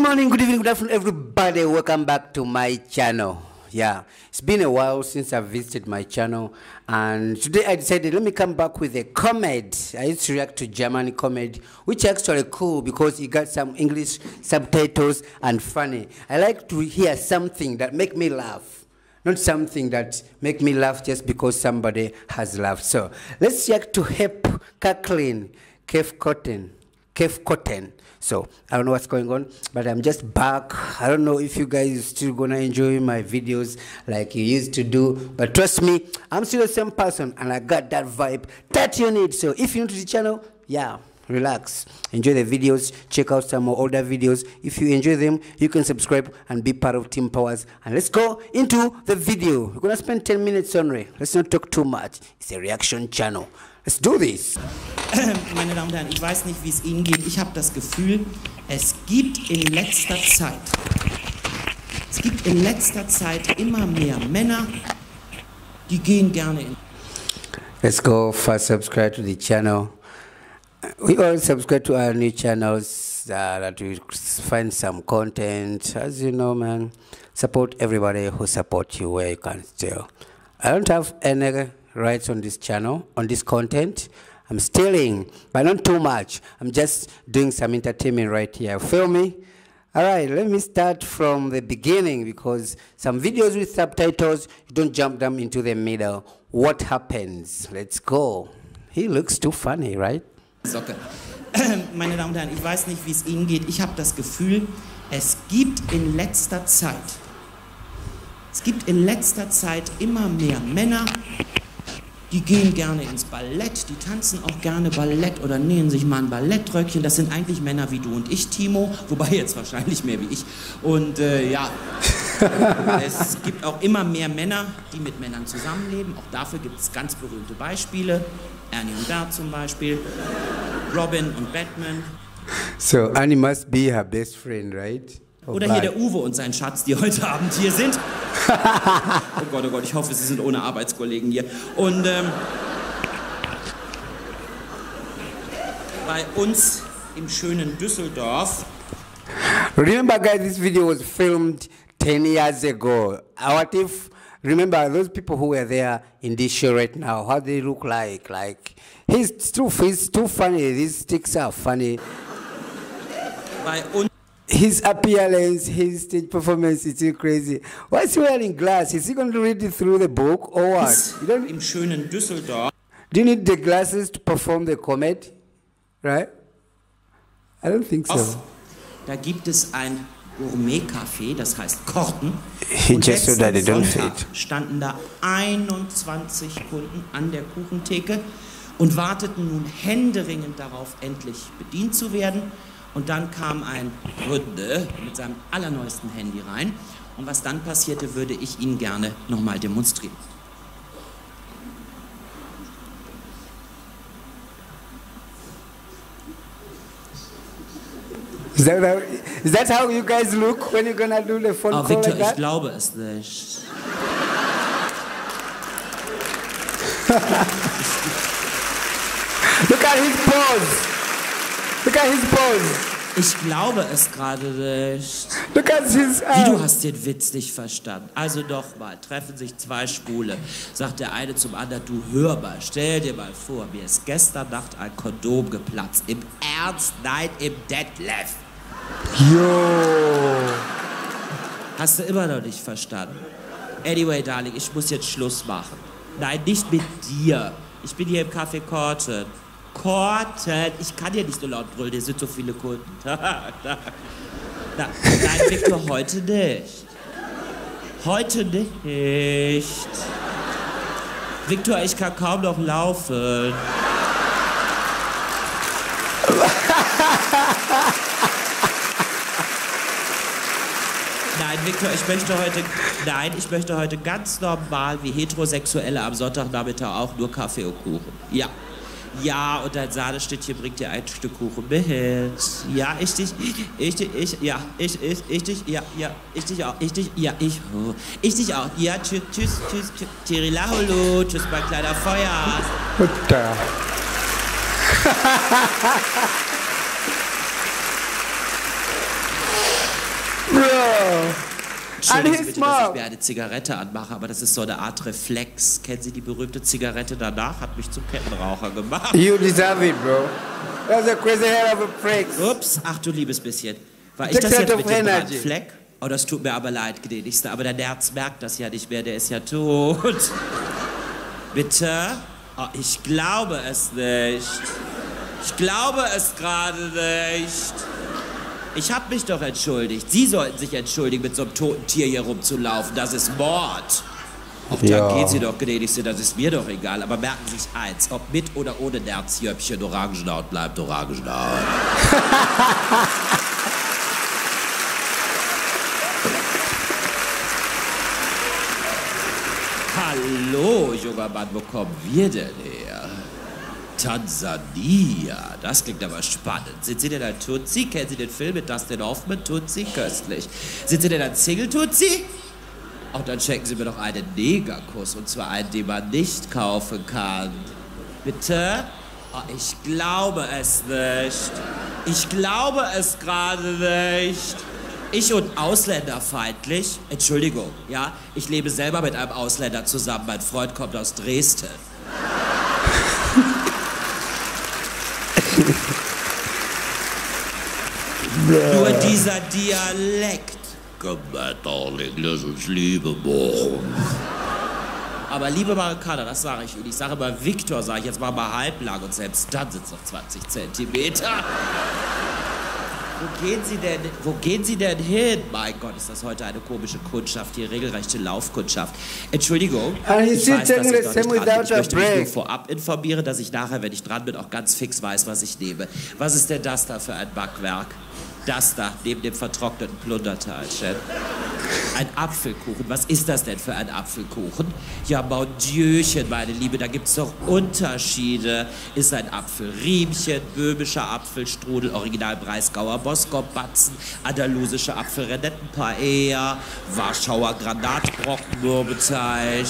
morning, good evening, good afternoon, everybody. Welcome back to my channel. Yeah, it's been a while since I visited my channel, and today I decided let me come back with a comedy. I used to react to German comedy, which is actually cool because it got some English subtitles and funny. I like to hear something that make me laugh, not something that make me laugh just because somebody has laughed. So let's react to Hep Kaklin, Kev Cotton. So I don't know what's going on, but I'm just back. I don't know if you guys are still gonna enjoy my videos like you used to do, but trust me, I'm still the same person and I got that vibe that you need. So if you're new to the channel, yeah, relax, enjoy the videos, check out some more older videos. If you enjoy them, you can subscribe and be part of Team Powers. And let's go into the video. We're gonna spend 10 minutes only. Let's not talk too much. It's a reaction channel. Let's do this. Meine Damen und Herren, ich weiß nicht, wie es Ihnen geht. Ich habe das Gefühl, es gibt in letzter Zeit immer mehr Männer, die gehen gerne in. Let's go first subscribe to the channel. We all subscribe to our new channels that we find some content. As you know, man, support everybody who support you where you can still. I don't have any rights on this channel, on this content. I'm stealing, but not too much. I'm just doing some entertainment right here. Feel me? All right, let me start from the beginning because some videos with subtitles, you don't jump them into the middle. What happens? Let's go. He looks too funny, right? Socke. Meine Damen und Herren, ich weiß nicht, wie es Ihnen geht. Ich habe das Gefühl, es gibt in letzter Zeit immer mehr Männer, die gehen gerne ins Ballett, die tanzen auch gerne Ballett oder nähen sich mal ein Ballettröckchen. Das sind eigentlich Männer wie du und ich, Timo, wobei jetzt wahrscheinlich mehr wie ich. Und ja, es gibt auch immer mehr Männer, die mit Männern zusammenleben. Auch dafür gibt es ganz berühmte Beispiele. Ernie und Bert zum Beispiel, Robin und Batman. So Annie must be her best friend, right? Oder hier der Uwe und sein Schatz, die heute Abend hier sind. Oh Gott, ich hoffe, Sie sind ohne Arbeitskollegen hier. Und bei uns im schönen Düsseldorf. Remember, guys, this video was filmed 10 years ago. What if, remember those people who were there in this show right now, how they look like? Like, he's too funny. These sticks are funny. Bei uns. His appearance, his stage performance is too crazy. Why is he wearing glass? Is he going to read it through the book or what? You don't, im schönen Düsseldorf. Do you need the glasses to perform the comedy? Right? I don't think so. Da gibt es ein Gourmet-Café, das heißt Korten. Und letzten Sonntag standen da 21 Kunden an der Kuchentheke und warteten nun händeringend darauf, endlich bedient zu werden. Und dann kam ein Kunde mit seinem allerneuesten Handy rein. Und was dann passierte, würde ich Ihnen gerne nochmal demonstrieren. Is that how you guys look when you're gonna do the phone call Victor, like that? Ich glaube es nicht. Look at his pose. Look at his pose. Ich glaube es gerade nicht. Look at his Wie, du hast den Witz nicht verstanden. Also doch mal, treffen sich zwei Schwule. Sagt der eine zum anderen, du hör mal, stell dir mal vor, mir ist gestern Nacht ein Kondom geplatzt. Im Ernst? Nein, im Detlef. Yo. Hast du immer noch nicht verstanden? Anyway, Darling, ich muss jetzt Schluss machen. Nein, nicht mit dir. Ich bin hier im Café Korten. Korten, ich kann hier nicht so laut brüllen, hier sind so viele Kunden. Nein, Victor, heute nicht. Heute nicht. Victor, ich kann kaum noch laufen. Nein, Victor, ich möchte heute ganz normal wie Heterosexuelle am Sonntagnachmittag auch nur Kaffee und Kuchen. Ja. Ja, und ein Sahnestückchen bringt dir ein Stück Kuchen mit. Ja, ich dich auch. Ja, tschüss, Tirilaholo, tschüss, mein kleiner Feuer. Mutter. Entschuldigen Sie he's bitte, dass ich small. mir eine Zigarette anmache, aber das ist so eine Art Reflex. Kennen Sie die berühmte Zigarette danach? Hat mich zum Kettenraucher gemacht. You deserve it, bro. That's a crazy hell of a prick. Ups, ach du liebes bisschen. War ich Takes das a jetzt lot mit of dem energy. Brandfleck? Oh, das tut mir aber leid, gnädigste. Aber der Nerz merkt das ja nicht mehr, der ist ja tot. Bitte? Oh, ich glaube es nicht. Ich glaube es gerade nicht. Ich hab mich doch entschuldigt. Sie sollten sich entschuldigen, mit so einem toten Tier hier rumzulaufen. Das ist Mord. Auch Ja. dann geht Sie doch, gnädigste, das ist mir doch egal. Aber merken Sie sich eins, ob mit oder ohne Nerzjöppchen, Orangenhaut bleibt Orangenhaut. Hallo, junger Mann, wo kommen wir denn her? Tansania, das klingt aber spannend. Sind Sie denn ein Tutsi? Kennen Sie den Film mit Dustin Hoffman? Tutsi, köstlich. Sind Sie denn ein Single-Tutsi? Auch dann schenken Sie mir doch einen Negerkuss, und zwar einen, den man nicht kaufen kann. Bitte? Oh, ich glaube es nicht. Ich glaube es gerade nicht. Ich und ausländerfeindlich? Entschuldigung, ja? Ich lebe selber mit einem Ausländer zusammen. Mein Freund kommt aus Dresden. Nur dieser Dialekt. Komm mal, Darling, lass uns Liebe machen. Aber liebe Marokkaner, das sage ich Ihnen. Ich sage immer Viktor, sage ich jetzt mal halblang, und selbst dann sind es noch 20 Zentimeter. Wo gehen Sie denn hin? Mein Gott, ist das heute eine komische Kundschaft hier, regelrechte Laufkundschaft. Entschuldigung, And he's ich still weiß, dass taking ich the noch same nicht dran bin. without Ich a möchte mich nur break. vorab informieren, dass ich nachher, wenn ich dran bin, auch ganz fix weiß, was ich nehme. Was ist denn das da für ein Backwerk? Das da, neben dem vertrockneten Plunderteilchen. Ein Apfelkuchen. Was ist das denn für ein Apfelkuchen? Ja, mon Dieuchen, meine Liebe, da gibt's doch Unterschiede. Ist ein Apfelriemchen, böhmischer Apfelstrudel, Original Breisgauer Boskop-Batzen, andalusische Apfelrennetten-Paella, Warschauer Granatbrocken, Mürbeteig.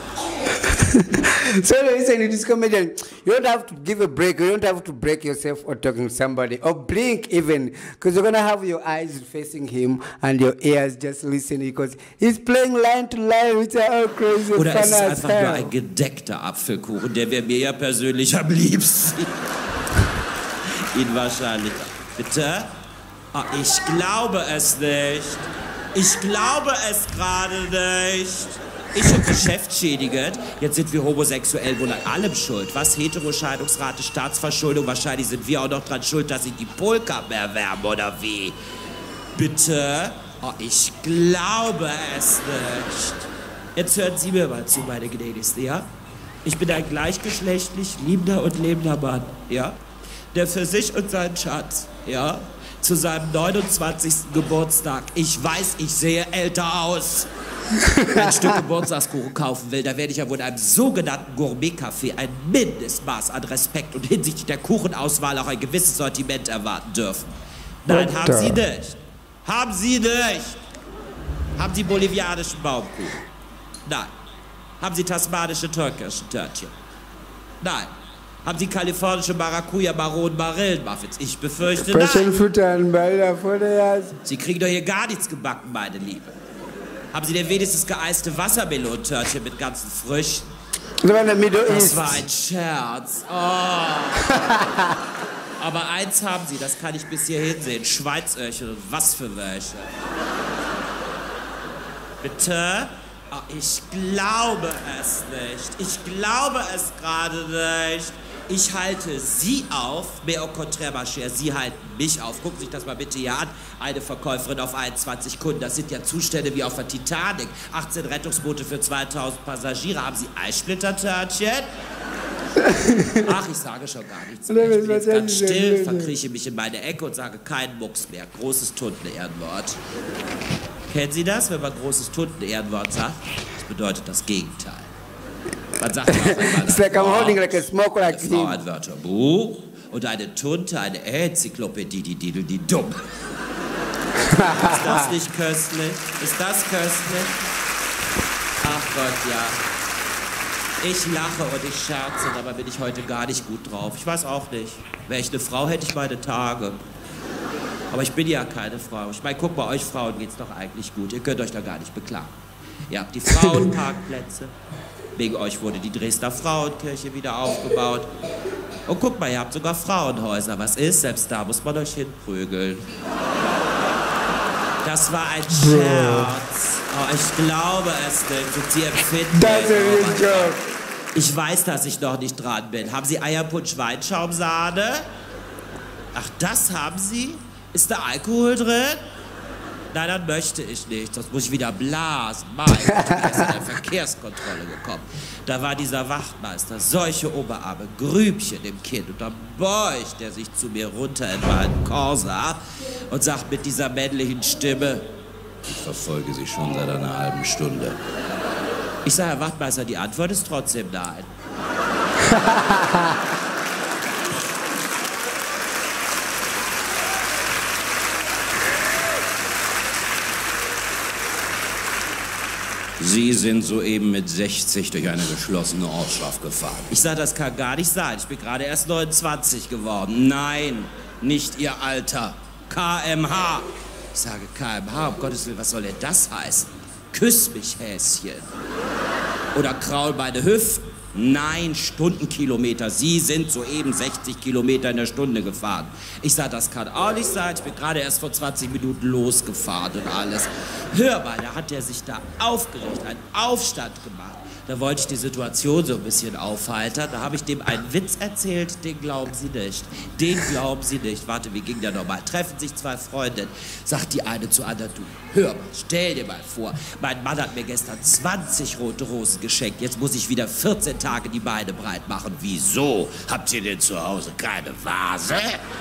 So listen to this comedian. You don't have to give a break. You don't have to break yourself or talking to somebody or blink even, because you're gonna have your eyes facing him and your ears just listening, because he's playing line to line, which are all crazy. Oder fun ist es as einfach nur hell. ein gedeckter Apfelkuchen? Der wäre mir ja persönlich am liebsten. Ihn wahrscheinlich. Bitte? Ah, ich glaube es nicht. Ich glaube es gerade nicht. Ich und geschäftsschädigend. Jetzt sind wir homosexuell wohl an allem schuld. Was? Heteroscheidungsrate, Staatsverschuldung. Wahrscheinlich sind wir auch noch dran schuld, dass sie die Polka mehr wärmen, oder wie? Bitte? Oh, ich glaube es nicht. Jetzt hören Sie mir mal zu, meine Gnädigste, ja? Ich bin ein gleichgeschlechtlich liebender und lebender Mann, ja? Der für sich und seinen Schatz, ja? Zu seinem 29. Geburtstag, ich weiß, ich sehe älter aus, ein Stück Geburtstagskuchen kaufen will, da werde ich ja wohl in einem sogenannten Gourmet-Café ein Mindestmaß an Respekt und hinsichtlich der Kuchenauswahl auch ein gewisses Sortiment erwarten dürfen. Nein, haben Sie nicht. Haben Sie nicht. Haben Sie bolivianischen Baumkuchen? Nein. Haben Sie tasmanische Türkischen-Törtchen? Nein. Haben Sie kalifornische Maracuja, Maronen, Marillenmuffins? Ich befürchte, Passion nein. fruit and balda for the ass. Sie kriegen doch hier gar nichts gebacken, meine Liebe. Haben Sie denn wenigstens geeiste Wassermelontörtchen mit ganzen Früchten? The one in the Middle Das East. war ein Scherz. Oh. Aber eins haben Sie, das kann ich bis hierhin sehen. Schweizöhrchen und was für welche. Bitte? Oh, ich glaube es nicht. Ich glaube es gerade nicht. Ich halte Sie auf, mais au contraire, ma chère, Sie halten mich auf. Gucken Sie sich das mal bitte hier an. Eine Verkäuferin auf 21 Kunden. Das sind ja Zustände wie auf der Titanic. 18 Rettungsboote für 2000 Passagiere. Haben Sie Eissplittertörtchen? Ach, ich sage schon gar nichts mehr. Ich bin jetzt ganz still, verkrieche mich in meine Ecke und sage keinen Mucks mehr. Großes Tunden-Ehrenwort. Kennen Sie das, wenn man großes Tunden-Ehrenwort sagt? Das bedeutet das Gegenteil. Man sagt ja auch immer, It's like I'm holding like a smoke like eine Frau him. ein Wörterbuch und eine Tunte, eine Enzyklopädie, die dumm. Ist das nicht köstlich? Ist das köstlich? Ach Gott, ja. Ich lache und ich scherze, dabei bin ich heute gar nicht gut drauf. Ich weiß auch nicht. Wäre ich eine Frau, hätte ich meine Tage. Aber ich bin ja keine Frau. Ich meine, guck mal, euch Frauen geht's doch eigentlich gut. Ihr könnt euch da gar nicht beklagen. Ihr habt die Frauenparkplätze. Wegen euch wurde die Dresdner Frauenkirche wieder aufgebaut. Und guck mal, ihr habt sogar Frauenhäuser. Was ist? Selbst da muss man euch hinprügeln. Das war ein Scherz. Oh, ich glaube es nicht. Sind Sie empfindlich? Ich weiß, dass ich noch nicht dran bin. Haben Sie Eierpunsch Weinschaumsahne? Ach, das haben Sie? Ist da Alkohol drin? Nein, dann möchte ich nicht. Sonst muss ich wieder blasen. Mein Gott, ich bin erst in der Verkehrskontrolle gekommen. Da war dieser Wachtmeister, solche Oberarme, Grübchen im Kinn. Und dann beugt er sich zu mir runter in meinen Corsa und sagt mit dieser männlichen Stimme: Ich verfolge Sie schon seit einer halben Stunde. Ich sage, Herr Wachtmeister, die Antwort ist trotzdem nein. Sie sind soeben mit 60 durch eine geschlossene Ortschaft gefahren. Ich sage, das kann gar nicht sein. Ich bin gerade erst 29 geworden. Nein, nicht Ihr Alter. km/h. Ich sage km/h, um Gottes Willen, was soll denn das heißen? Küss mich, Häschen. Oder kraul meine Hüften. Nein, Stundenkilometer. Sie sind soeben 60 Kilometer in der Stunde gefahren. Ich sage, das kann auch nicht sein. Ich bin gerade erst vor 20 Minuten losgefahren und alles. Hör mal, da hat er sich da aufgeregt, einen Aufstand gemacht. Da wollte ich die Situation so ein bisschen aufheitern. Da habe ich dem einen Witz erzählt, den glauben Sie nicht. Den glauben Sie nicht. Warte, wie ging der nochmal? Treffen sich zwei Freundinnen. Sagt die eine zur anderen: Du, hör mal, stell dir mal vor, mein Mann hat mir gestern 20 rote Rosen geschenkt. Jetzt muss ich wieder 14 Tage die Beine breit machen. Wieso? Habt ihr denn zu Hause keine Vase?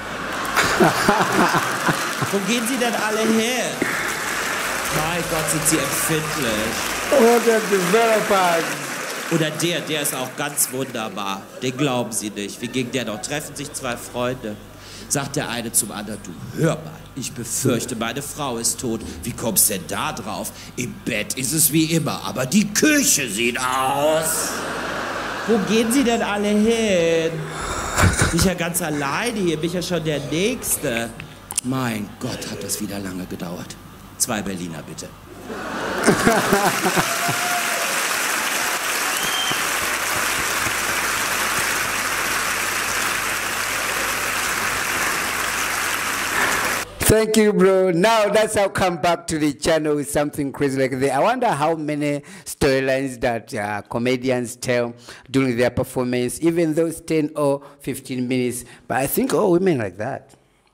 Wo gehen Sie denn alle hin? Mein Gott, sind Sie empfindlich. Oder Developers. Oder der ist auch ganz wunderbar. Den glauben Sie nicht. Wie ging der noch? Treffen sich zwei Freunde. Sagt der eine zum anderen: Du, hör mal, ich befürchte, meine Frau ist tot. Wie kommst denn da drauf? Im Bett ist es wie immer, aber die Küche sieht aus. Wo gehen Sie denn alle hin? Bin ich ja ganz alleine hier, bin ich ja schon der Nächste. Mein Gott, hat das wieder lange gedauert. 2 Berliner, bitte. Thank you, bro. Now that's how come back to the channel with something crazy like that. I wonder how many storylines that comedians tell during their performance, even those 10 or 15 minutes. But I think all women like that.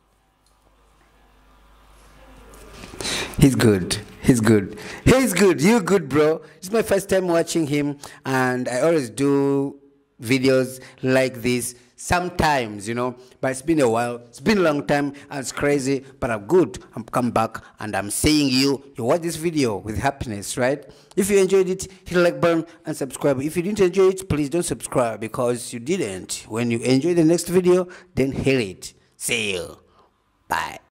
He's good. He's good. He's good. You're good, bro. It's my first time watching him, and I always do videos like this sometimes, you know, but it's been a while. It's been a long time, and it's crazy, but I'm good. I'm come back, and I'm seeing you watch this video with happiness, right? If you enjoyed it, hit the like button and subscribe. If you didn't enjoy it, please don't subscribe, because you didn't. When you enjoy the next video, then hit it. See you. Bye.